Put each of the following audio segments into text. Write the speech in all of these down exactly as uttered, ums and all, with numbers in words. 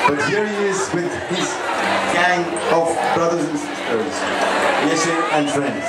But here he is with his gang of brothers and sisters, Yeshe and friends.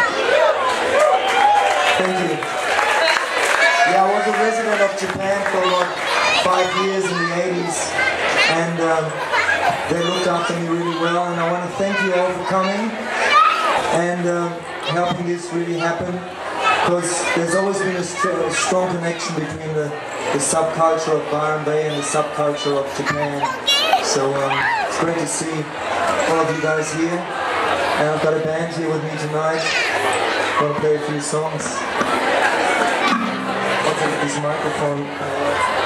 Thank you. Yeah, I was a resident of Japan for about five years in the eighties, and um, they looked after me really well, and I want to thank you all for coming and um, helping this really happen, because there's always been a, st a strong connection between the, the subculture of Byron Bay and the subculture of Japan. So um, it's great to see all of you guys here, and I've got a band here with me tonight. I'm going to play a few songs. I'll take this microphone. Uh,